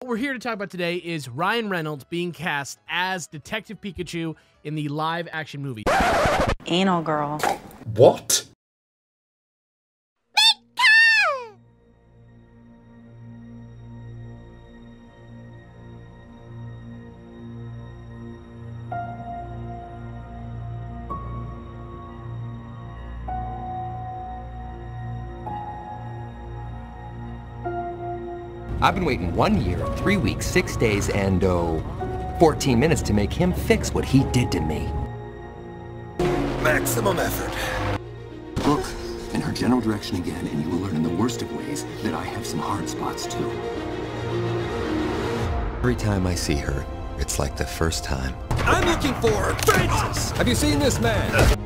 What we're here to talk about today is Ryan Reynolds being cast as Detective Pikachu in the live-action movie. Anal girl. What? I've been waiting 1 year, 3 weeks, 6 days, and 14 minutes to make him fix what he did to me. Maximum effort. Look in her general direction again, and you will learn in the worst of ways that I have some hard spots too. Every time I see her, it's like the first time. I'm looking for Francis. Have you seen this man?